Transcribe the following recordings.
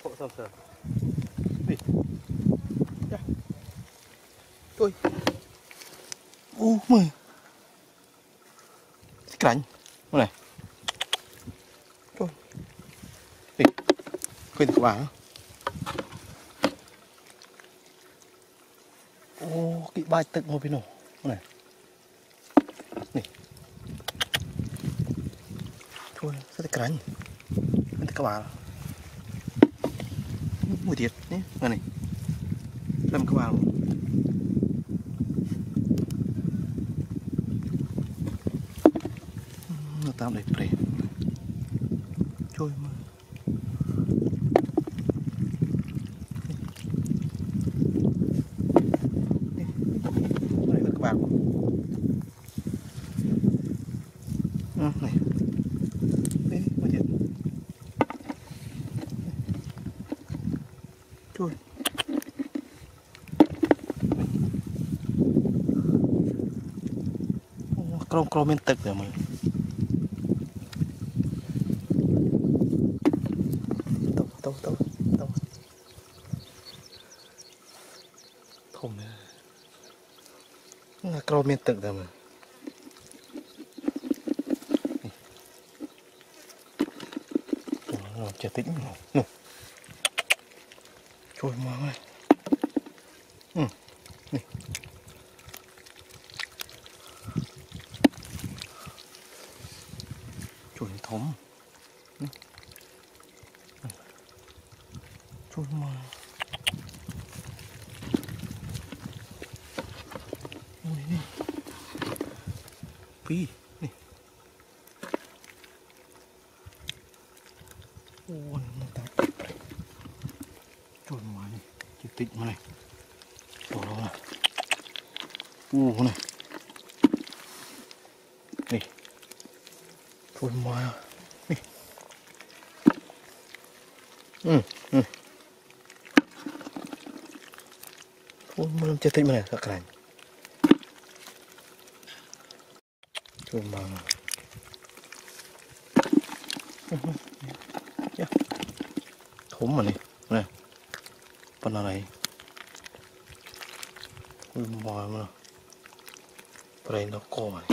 hộ sầm sờ đi ya tôi mười cảnh này tôi đi quên được bà cái bài tự ngồi bên nổ này này thôi rất là cảnh các bạn mùi thiệt nhé này làm các bạn nó tao để pre trôi mà đây là các bạn này đấy mùi thiệt trôi Krom men tực rồi mình tâu thùng này là krom men tực rồi mình rồi chờ tính rồi trôi mà này này trôi thấm trôi mà này phi này nó ta trôi mà này chỉ tịnh mà này đó này này này trôi mà này trôi mà làm chết tịnh mà này các cảnh trôi mà thốn mà này phần này mồi mà đây nó co này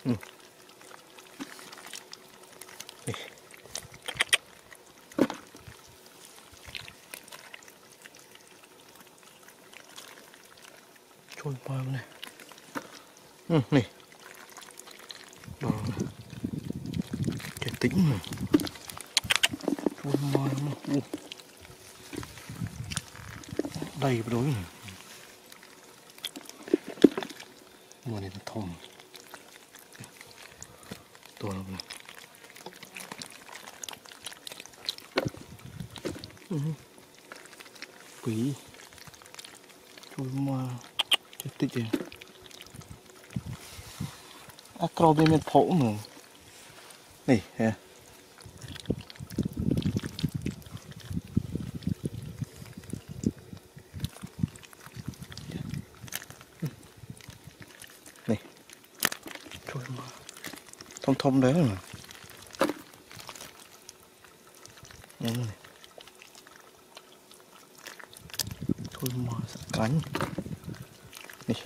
trôi mồi này này đó cái tính này trôi mồi mà đây đối này mùa này nó thùng to lắm này quý trôi mà cái tích này acro bên bên phổ mà này ha này trôi mà thông đấy mà này trôi mà cánh này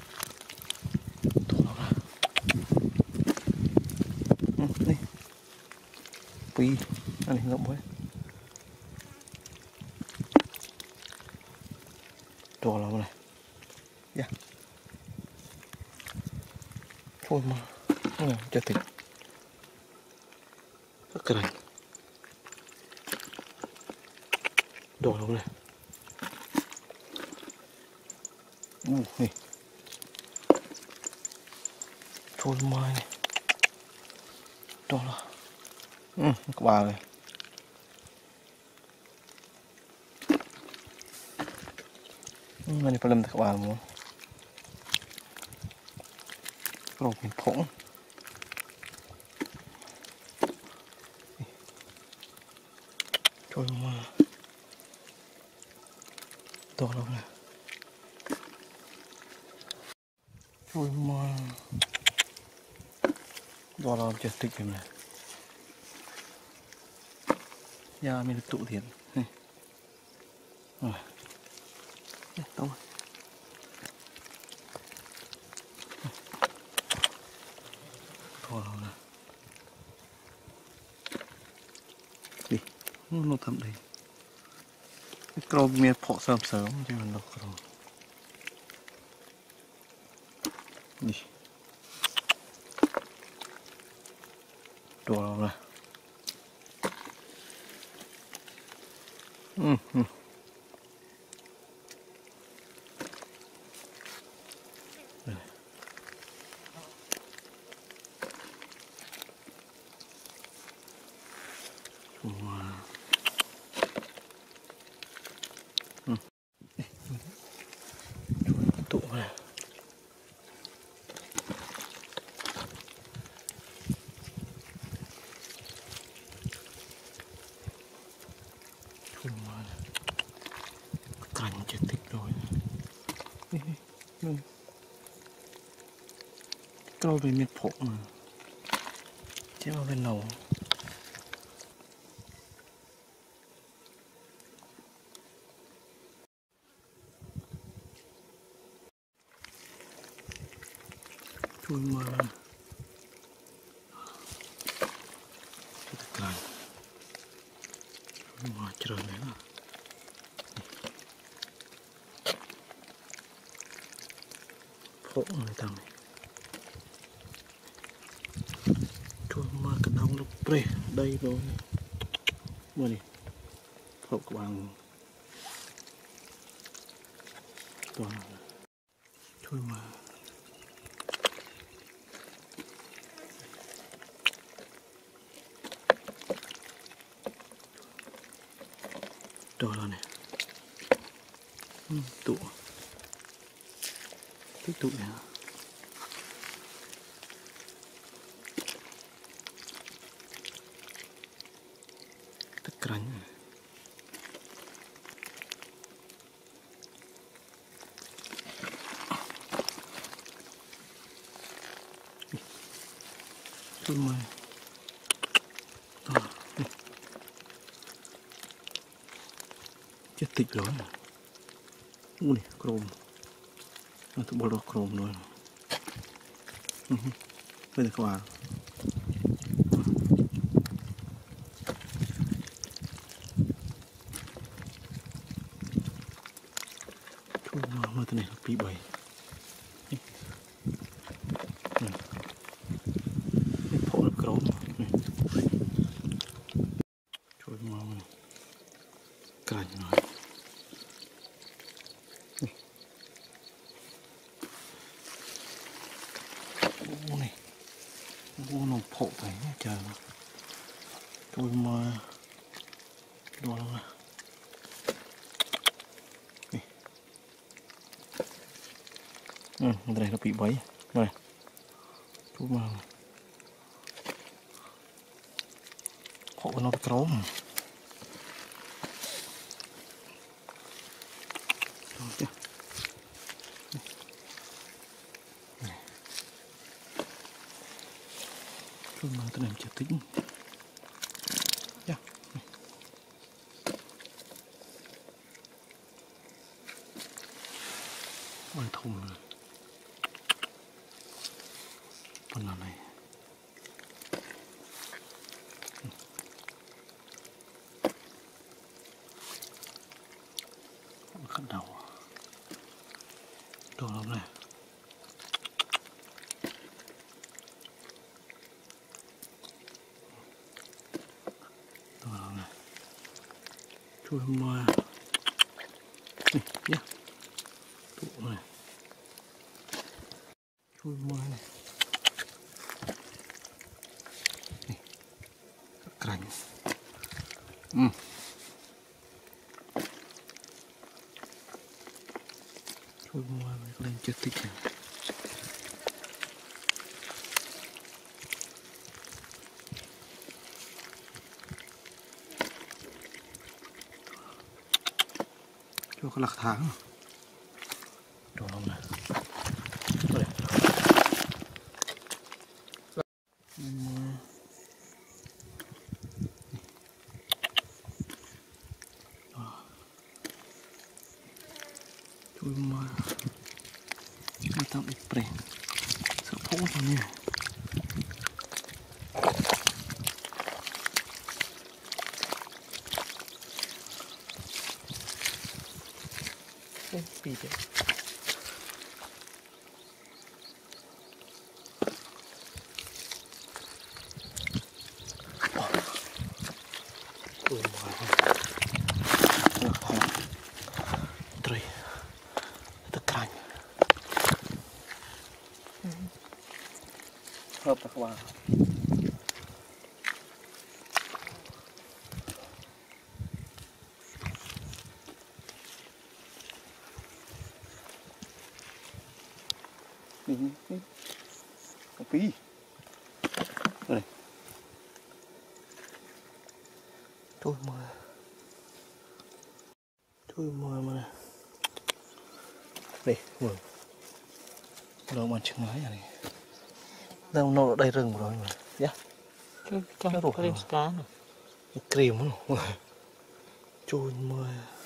này phi này ngậm với to lắm này yeah. Trôi mà cho thịt rất cái này đỏ lắm này này trôi mai này đó là các bà này này phải làm các bà muốn rồi mình phỏng trôi mai to lắm này trôi mai đó là chết tích em này ya mình tụ thiệt tông thôi nè đi nó thầm đi cái câu miệt phọ sớm sớm chứ mình đâu rồi đi đồ nè tụ này cành chết tích rồi câu về miệt phổ mà chứ vào bên đầu chui mà cành mà trời này nè phổ này thằng này chui mà cái đông nó pre đây rồi mua đi phổ các bạn toàn chui mà rồi là này tụ tiếp tục này tất cả tôi mời chết tịch rồi ui chrome nó tụi bỏ chrome rồi bây giờ các bạn chui mà cái này bị bầy phổ được chrome chui mà cành rồi này vô nó phổ phải trời chui mà đồ nè cái này nó bị bẫy rồi chui mà phổ nó bị chrome mà cái này chưa tính ôi thùng này con nào này khăn đầu đồ lắm này đồ lắm này chui mà nhá tụ này chui mà này cành chui mà lên chưa tích này cho có lạc tháng đồ lông này xong ít pre sợ phũ thôi nha bị đấy ôi trời tất cả hợp các bạn cà phê đây thôi mà đây mưa đâu mà chừng nói này đâu nó ở đây rừng rồi mà nhá Cái ruột cá cream nó chui mưa